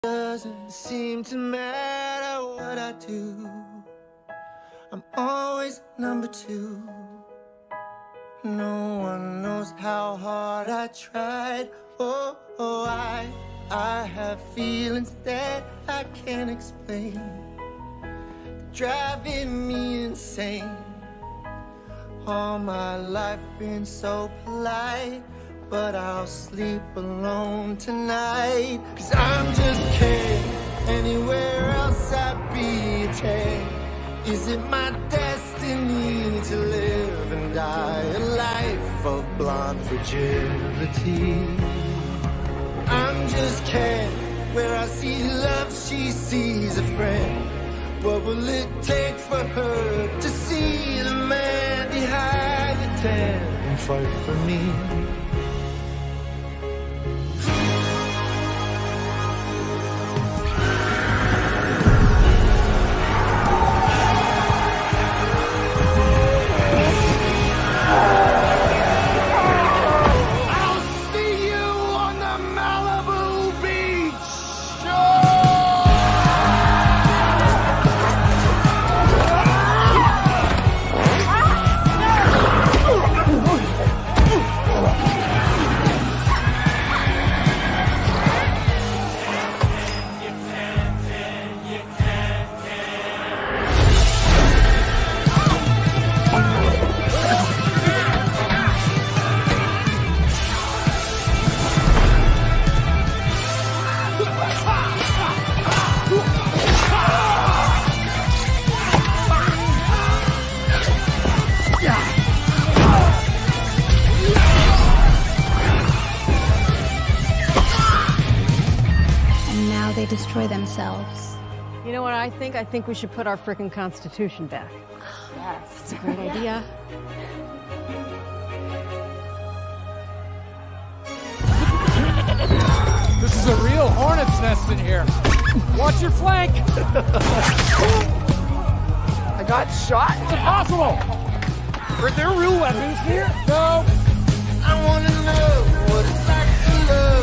Doesn't seem to matter what I do, I'm always number two. No one knows how hard I tried. Oh, I have feelings that I can't explain, driving me insane. All my life been so polite, but I'll sleep alone tonight. 'Cause I'm just Ken, anywhere else I'd be a Ken. Is it my destiny to live and die a life of blonde fragility? I'm just Ken, where I see love, she sees a friend. What will it take for her to see the man behind the tent and fight for me? Destroy themselves. You know what I think? I think we should put our frickin' Constitution back. Yes. That's a great idea. This is a real hornet's nest in here. Watch your flank. I got shot. It's impossible. Are there real weapons here? No. I wanna know what it's like to love.